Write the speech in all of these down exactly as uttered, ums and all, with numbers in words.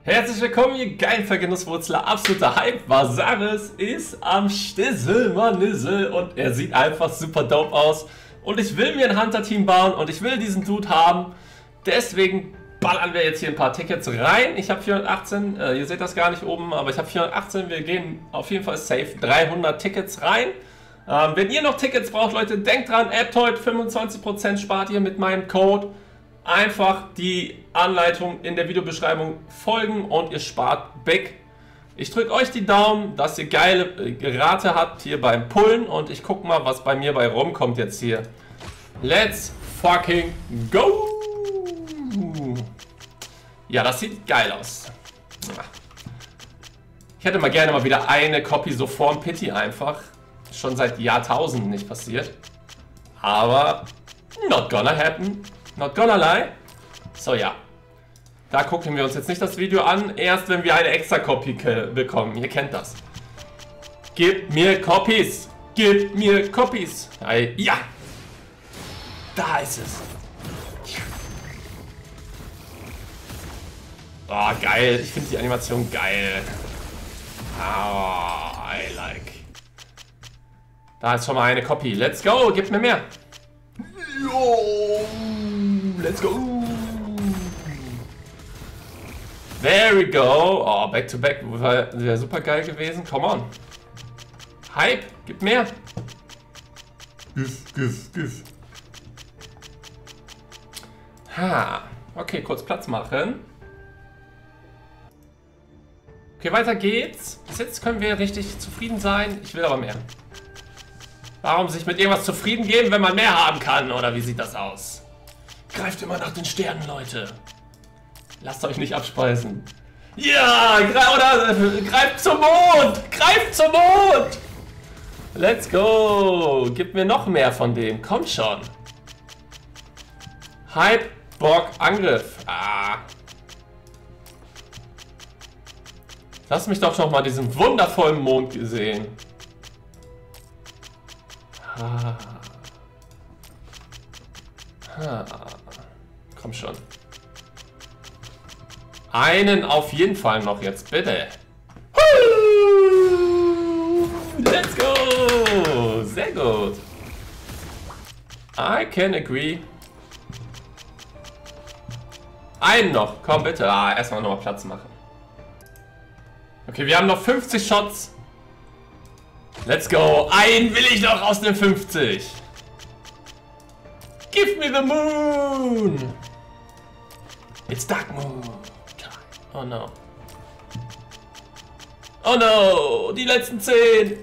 Herzlich willkommen, ihr geilen Vergenusswurzler. Absoluter Hype. Vasaris ist am Stissel, Manissel. Und er sieht einfach super dope aus. Und ich will mir ein Hunter-Team bauen und ich will diesen Dude haben. Deswegen ballern wir jetzt hier ein paar Tickets rein. Ich habe vierhundertachtzehn, äh, ihr seht das gar nicht oben, aber ich habe vierhundertachtzehn. Wir gehen auf jeden Fall safe dreihundert Tickets rein. Ähm, wenn ihr noch Tickets braucht, Leute, denkt dran, Aptoid fünfundzwanzig Prozent spart ihr mit meinem Code. Einfach die Anleitung in der Videobeschreibung folgen und ihr spart big. Ich drücke euch die Daumen, dass ihr geile Rate habt hier beim Pullen und ich gucke mal, was bei mir bei rumkommt jetzt hier. Let's fucking go! Ja, das sieht geil aus. Ich hätte mal gerne mal wieder eine Copy so vorm Pity einfach. Schon seit Jahrtausenden nicht passiert. Aber not gonna happen. Not gonna lie. So, ja. Da gucken wir uns jetzt nicht das Video an. Erst wenn wir eine extra Copy bekommen. Ihr kennt das. Gib mir Copies. Gib mir Copies. Ja. Da ist es. Oh, geil. Ich finde die Animation geil. Oh, I like. Da ist schon mal eine Copy. Let's go. Gib mir mehr. Yo. Let's go! There we go! Oh, back to back wäre super geil gewesen. Come on! Hype! Gib mehr! Gif, gif, gif. Ha! Okay, kurz Platz machen. Okay, weiter geht's. Bis jetzt können wir richtig zufrieden sein. Ich will aber mehr. Warum sich mit irgendwas zufrieden geben, wenn man mehr haben kann? Oder wie sieht das aus? Greift immer nach den Sternen, Leute. Lasst euch nicht abspeisen. Ja, oder äh, greift zum Mond. Greift zum Mond. Let's go. Gib mir noch mehr von dem. Kommt schon. Hype, Bock, Angriff. Ah. Lass mich doch noch mal diesen wundervollen Mond sehen. Ah. Ah. Komm schon. Einen auf jeden Fall noch jetzt, bitte. Let's go! Sehr gut. I can agree. Einen noch. Komm bitte. Ah, erstmal nochmal Platz machen. Okay, wir haben noch fünfzig Shots. Let's go. Einen will ich noch aus den fünfzig. Give me the moon! It's dark moon time. Oh no. Oh no! Die letzten zehn!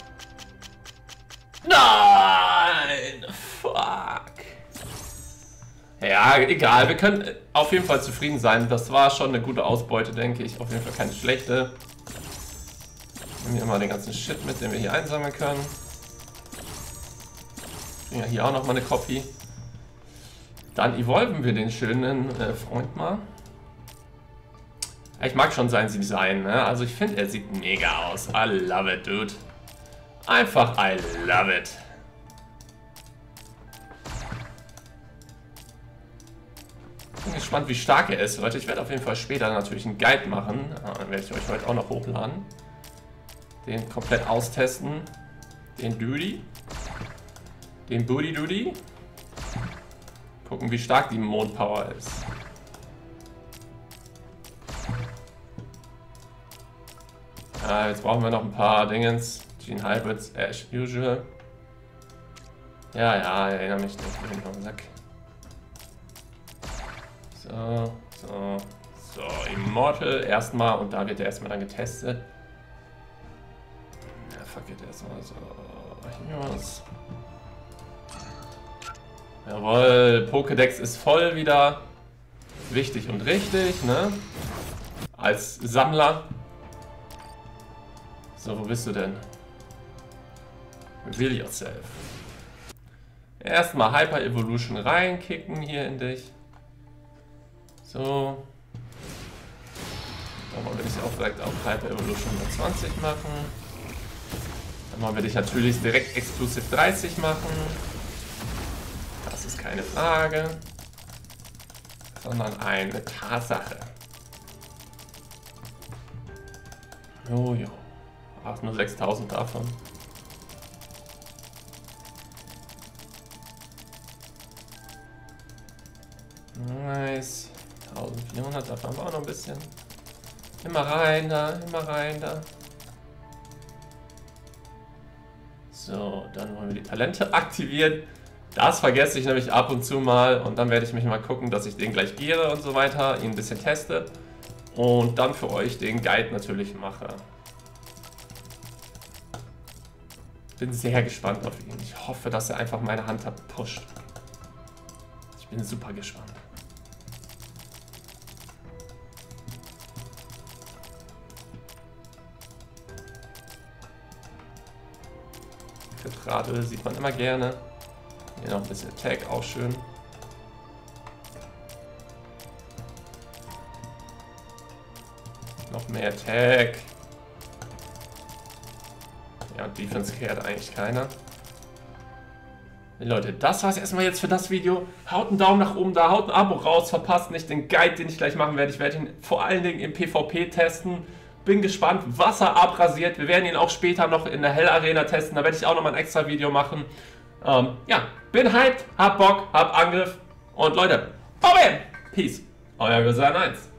Nein! Fuck! Ja, egal. Wir können auf jeden Fall zufrieden sein. Das war schon eine gute Ausbeute, denke ich. Auf jeden Fall keine schlechte. Nehmen wir mal den ganzen Shit mit, den wir hier einsammeln können. Ja, hier auch nochmal eine Copy. Dann evolven wir den schönen äh, Freund mal. Ich mag schon sein Design, ne? Also ich finde, er sieht mega aus. I love it, dude. Einfach I love it. Bin gespannt, wie stark er ist, Leute. Ich werde auf jeden Fall später natürlich einen Guide machen. Dann werde ich euch heute auch noch hochladen. Den komplett austesten. Den Duty. Den Booty Duty. Gucken, wie stark die Mondpower ist. Ja, jetzt brauchen wir noch ein paar Dingens. Gene Hybrids, as usual. Ja, ja, ich erinnere mich nicht. Ich bin Sack. So, so, so. Immortal erstmal und da wird er erstmal dann getestet. Ja, fuck it, erstmal so. Hier was. Jawohl, Pokédex ist voll wieder. Wichtig und richtig, ne? Als Sammler. So, wo bist du denn? Reveal yourself. Erstmal Hyper Evolution reinkicken hier in dich. So. Dann wollen wir dich auch direkt auf Hyper Evolution hundertzwanzig machen. Dann wollen wir dich natürlich direkt Exclusive dreißig machen. Das ist keine Frage, sondern eine Tatsache. Oh jo. Ach, nur sechstausend davon. Nice. eintausendvierhundert, davon haben wir auch noch ein bisschen. Immer rein da, immer rein da. So, dann wollen wir die Talente aktivieren. Das vergesse ich nämlich ab und zu mal und dann werde ich mich mal gucken, dass ich den gleich giere und so weiter, ihn ein bisschen teste und dann für euch den Guide natürlich mache. Bin sehr gespannt auf ihn. Ich hoffe, dass er einfach meine Hunter pusht. Ich bin super gespannt. Radöl sieht man immer gerne. Hier noch ein bisschen Attack, auch schön. Noch mehr Attack. Ja, und Defense kehrt eigentlich keiner. Leute, das war es erstmal jetzt für das Video. Haut einen Daumen nach oben da, haut ein Abo raus, verpasst nicht den Guide, den ich gleich machen werde. Ich werde ihn vor allen Dingen im PvP testen. Bin gespannt, was er abrasiert. Wir werden ihn auch später noch in der Hell Arena testen. Da werde ich auch noch mal ein extra Video machen. Ähm, ja, bin hyped, hab Bock, hab Angriff. Und Leute, Peace. Euer Gesang eins.